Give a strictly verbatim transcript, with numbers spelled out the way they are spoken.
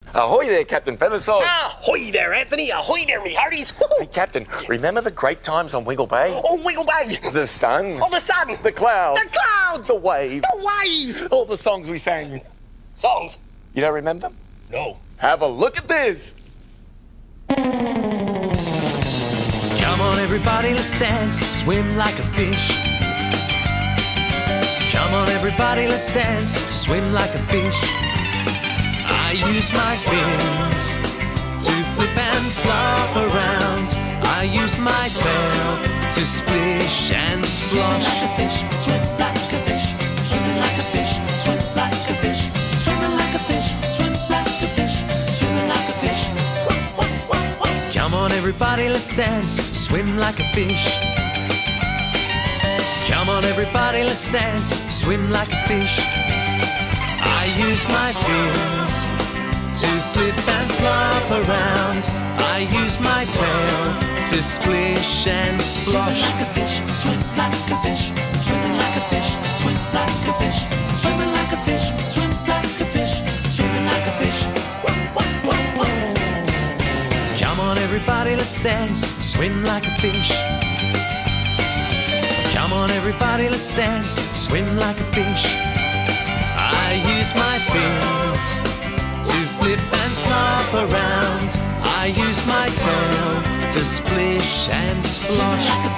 Ahoy there, Captain Featherside. Ahoy there, Anthony. Ahoy there, me hearties. Hey, Captain, remember the great times on Wiggle Bay? Oh, Wiggle Bay. The sun. Oh, the sun. The clouds. The clouds. The waves. The waves. All the songs we sang. Songs? You don't remember them? No. Have a look at this. Come on, everybody, let's dance, swim like a fish. Come on, everybody, let's dance, swim like a fish. I use my fins to flip and flop around. I use my tail to splish and splosh. Swim like a fish, swim like a fish, swim like a fish, swim like a fish, swim like a fish, swim like a fish, swim like a fish. Come on, everybody, let's dance, swim like a fish. Come on, everybody, let's dance, swim like a fish. I use my fins to flip and flop around. I use my tail to splish and splosh. Swim like a fish, swim like a fish, swim like a fish, swim like a fish, swim like a fish, swim like a fish, swim like a fish. Come on, everybody, let's dance, swim like a fish. Come on, everybody, let's dance, swim like a fish. I use my fins to flip and flop around. I use my tail to splish and splosh.